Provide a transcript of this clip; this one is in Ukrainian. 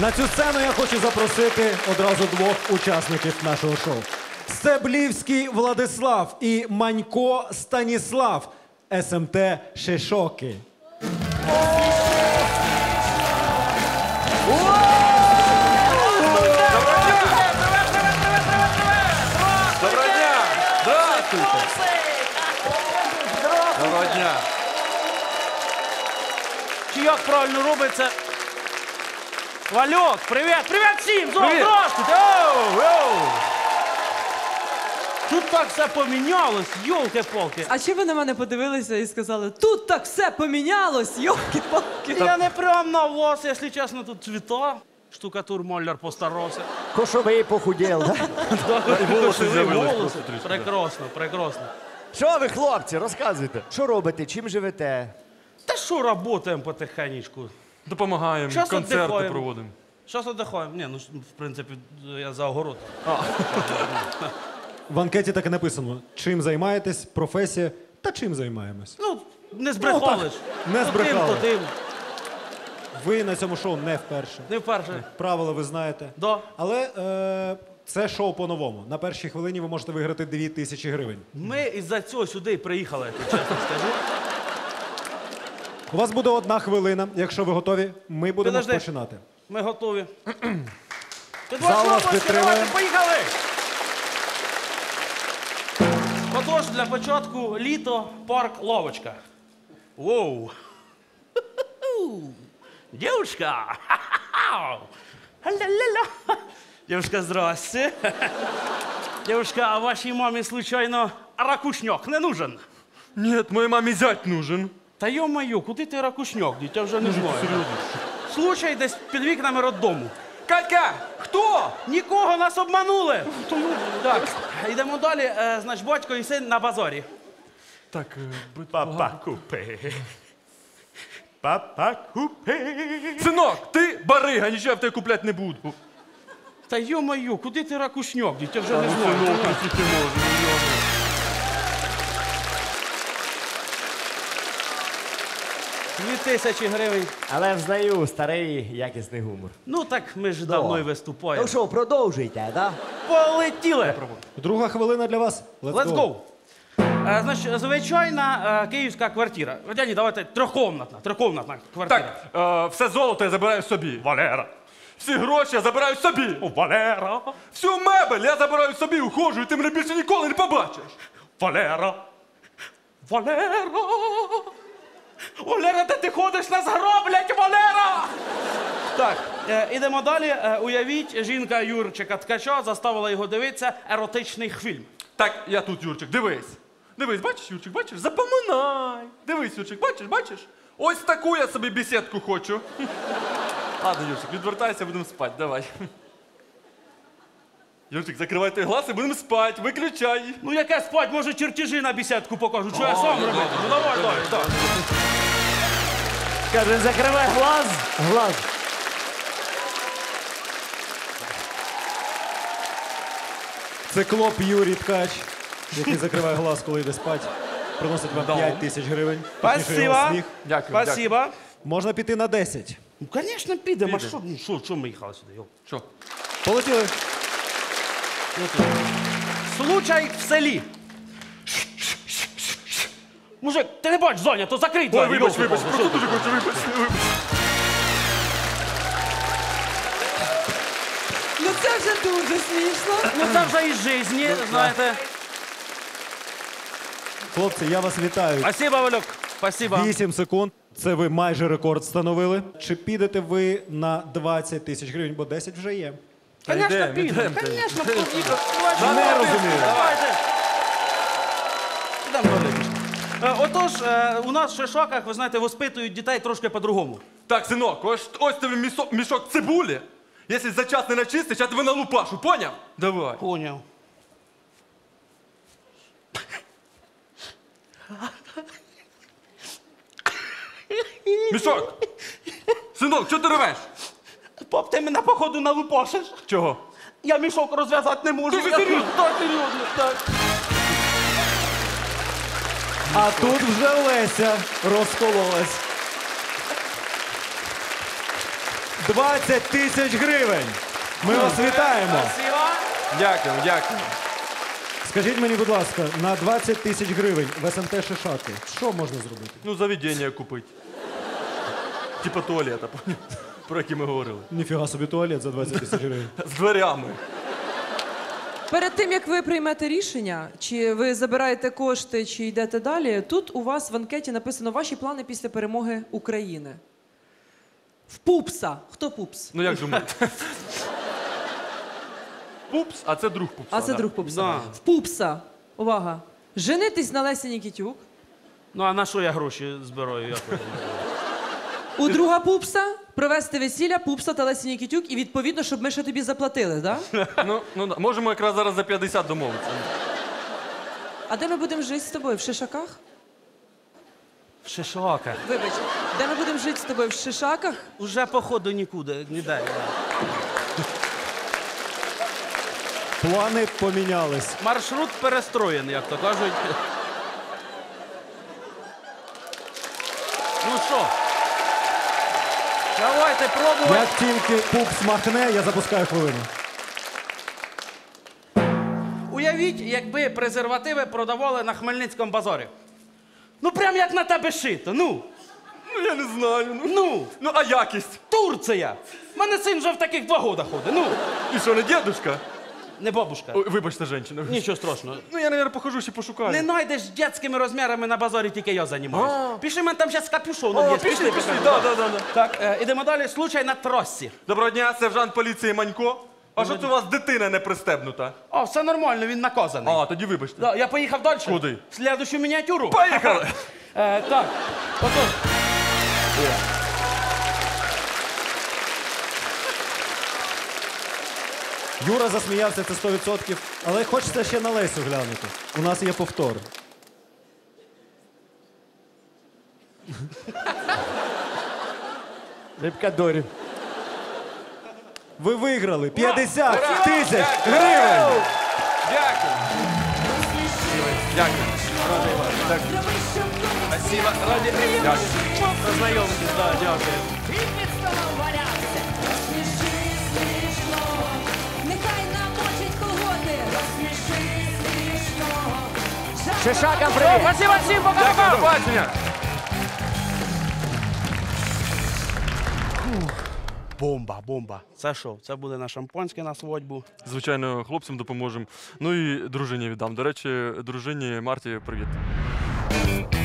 На цю сцену я хочу запросити одразу двох учасників нашого шоу. Стеблівський Владислав і Манько Станіслав, СМТ Шишоки. Доброго дня! Здравствуйте! Доброго дня! Чи як правильно робиться? Вальок, привіт! Привіт всім! Здравствуйте! Тут так все помінялось, йолки-палки. А чи ви на мене подивилися і сказали, тут так все помінялось, йолки-палки? Я не прям на вас, якщо чесно, тут цвіта. Штукатур маляр постарався. Кошовий похудів, да? Волоси з'явились Волоси. просто трішки. Прекрасно, прекрасно. Що ви, хлопці, розказуйте? Що робите, чим живете? Та що, работаємо потихенечку. Допомагаємо, Щас концерти віддихаємо. проводимо. Зараз віддихаємо. Ні, ну, в принципі, я за огород. В анкеті так і написано: чим займаєтесь, професія та чим займаємось. Ну, не збрехали ж. не збрехали. То тим. Ви на цьому шоу не вперше. Не вперше. Правила ви знаєте. Да. Але це шоу по-новому. На першій хвилині ви можете виграти 2000 гривень. Ми із-за цього сюди приїхали, я чесно скажу. У вас буде 1 хвилина. Якщо ви готові, ми будемо Підожди. починати. Ми готові. Зал вас підтримує. Поїхали! Отож, для початку літо, парк, лавочка. Воу! Дівчинка! Ля-ля-ля! Дівчинка, здрасте. Дівчинка, а вашій мамі, случайно, ракушньок не нужен? Ні, моїй мамі зять нужен. Та йо-моє, куди ти ракушньок? Я вже не знаю. Случай десь під вікнами роддому. Катя, хто? Нікого, нас обманули. Так, йдемо далі. Значить, батько і син на базарі. Так, Папа купи. Папа купи. синок, ти барига, нічого я в тебе купляти не буду. Та йо-моє, куди ти ракушньок? Я вже не знаю. Тільки можу. 2000 гривень. Але взнаю, старий якісний гумор. Ну так ми ж давно і виступаємо. Ну що, продовжуйте, да? Полетіли. Друга хвилина для вас. Let's go. Значить, звичайна київська квартира. Водяні, давайте трьохкомнатна квартира. Так, все золото я забираю собі. Валера. Всі гроші я забираю собі. Валера. Всю мебель я забираю собі, ухожу, і ти мене більше ніколи не побачиш. Валера. Валера! Валера, де ти ходиш, нас гроблять, Валера! Так, ідемо далі. Уявіть, жінка Юрчика Ткача заставила його дивитися еротичний фільм. Так, я тут, Юрчик, дивись. Дивись, бачиш, Юрчик, бачиш? Запоминай. Дивись, Юрчик, бачиш? Ось таку я собі бесідку хочу. Ладно, Юрчик, відвертайся, будемо спати, давай. Юрчик, закривай той глаз і будемо спати, виключай. Ну яке спать, може чертежі на бесідку покажу, що я сам робити? Ну давай, так. Каже, закривай глаз. Циклоп Юрій Ткач, який закриває глаз, коли йде спать. Приносить вам 5000 гривень. Точніше, його Спасибо. сміх. Дякую. Спасибо. Можна піти на 10. Ну, звісно, підемо. А що ми їхали сюди? Йо? Що? Полетіли. Случай в селі. Мужик, ти не бачиш, Зоня, то закрий двері. Вибач, йолки-палки, просто що ти? дуже хочу, вибач. Ну це вже дуже смішно. Ну це вже із житті, знаєте. Хлопці, я вас вітаю. Спасибо, Валюк. Спасибо. 8 секунд. Це ви майже рекорд встановили. Чи підете ви на 20 тисяч гривень, бо 10 вже є? Конечно, йдемо, підемо. йдемо. Конечно, поїхали. Не розумію. Давайте. Ідемо далі. Отож, у нас в Шишоках, ви знаєте, воспитують дітей трошки по-другому. Так, синок, ось тобі мішок цибулі. Якщо за час не начистиш, я тебе налупашу, поняв? Давай. Поняв. Мішок! Синок, що ти ревеш? Пап, ти мене, походу, налупашиш. Чого? Я мішок розв'язати не можу. Ти ж Я- серйозно? Так, серйозно, так. А тут вже Леся розкололась. 20 тисяч гривень. Ми вас вітаємо. Спасибо. Дякую, дякую. Скажіть мені, будь ласка, на 20 тисяч гривень в СМТ Шишаки що можна зробити? Ну, заведення купити. Типа туалета, про який ми говорили. Ніфіга собі туалет за 20 тисяч гривень. З дверями. Перед тим, як ви приймете рішення, чи ви забираєте кошти, чи йдете далі, тут у вас в анкеті написано ваші плани після перемоги України. В пупса. Хто пупс? Ну як думаєте? Пупс, а це друг пупса. А це да. друг пупса. Да. В пупса. Увага. Женитись на Лесі Нікітюк. Ну, а на що я гроші збираю? Як ви думаєте? У друга пупса провести весілля пупса та Лесі Нікітюк і відповідно, щоб ми ще тобі заплатили, да? Ну, да. Можемо якраз зараз за 50 домовитися. А де ми будемо жити з тобою? В Шишаках? В Шишаках. Вибач, де ми будемо жити з тобою? В Шишаках? Уже походу нікуди, ніде. Плани помінялись. Маршрут перестроєний, як то кажуть. Ну що? Давайте пробувати. Як тільки пупс махне, я запускаю хвилину. Уявіть, якби презервативи продавали на Хмельницькому базарі. Ну прям як на тебе шито, ну. Ну я не знаю. Ну, А якість? Турція. У мене син вже в таких 2 роки ходить, ну. І що, не дедушка? Не бабушка. Ой, вибачте, жінка. Нічого страшного. Ну я, наверное, похожу, ще пошукаю. Не знайдеш дитячими розмірами на базарі, тільки я займаюся. Пішли, мене там зараз капюшоном О, є. пішли. Да. Так, ідемо далі. Случай на тросі. Доброго дня, сержант поліції Манько. А що це у вас дитина не пристебнута? О, все нормально, він наказаний. А, тоді вибачте. Да, я поїхав далі. Куди? В слідущу мініатюру. Поїхали! Так, отож. Юра засміявся, це 100%, але хочеться ще на Лесю глянути. У нас є повтор. Рибка Дорі. Ви виграли 50 тисяч гривень! Дякую. Дякую. Спасибо. Раді. Дякую. Познайомитись, да, дякую. Нехай намочить колготи. Розсміши смішно. Шишакам привіт! Спасибо всім, пока-пока. Дякую, до побачення. Бомба. Це що? Це буде на шампанське на свадьбу. Звичайно, хлопцям допоможемо. Ну і дружині віддам. До речі, дружині Марті привіт.